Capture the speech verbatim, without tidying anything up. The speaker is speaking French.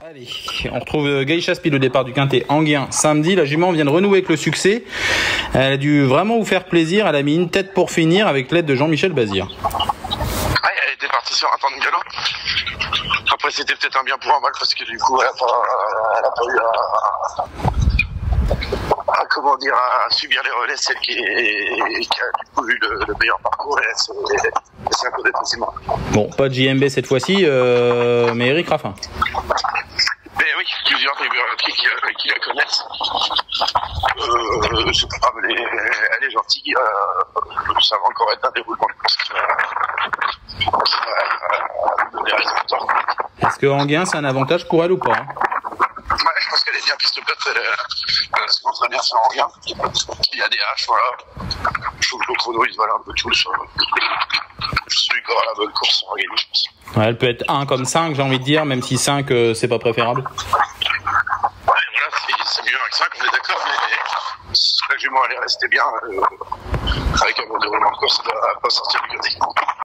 Allez, on retrouve Geisha Speed au départ du Quintet Anguien samedi. La jument vient de renouer avec le succès. Elle a dû vraiment vous faire plaisir. Elle a mis une tête pour finir avec l'aide de Jean-Michel Bazir. Ouais, elle était partie sur un temps de galop. Après, c'était peut-être un bien pour un mal parce que du coup, elle n'a pas, elle a pas eu à, à, comment dire, à subir les relais. Celle qui, est, qui a du coup eu le, le meilleur parcours et elle s'est imposée facilement. Bon, pas de J M B cette fois-ci, euh, mais Eric Raffin. Mais oui, plusieurs rivières qui, qui, qui la connaissent. Euh, c'est pas grave, elle est, elle est gentille. Euh, ça va encore être un déroulement de course qui va donner des résultats. Est-ce que Anguien, c'est un avantage pour elle ou pas? Ouais, je pense qu'elle est bien piste plate. Elle, elle se montre très bien sur Anguien. Il y a des haches, voilà. Je trouve que le chrono, il se valait un peu tout sur celui qui aura la bonne course sera gagné. Ouais, elle peut être un comme cinq, j'ai envie de dire, même si cinq, euh, c'est pas préférable. Ouais, voilà, c'est mieux avec cinq, on est d'accord, mais la jument, elle est restée bien. Euh, avec un bon déroulement de course, elle ne va pas sortir du côté.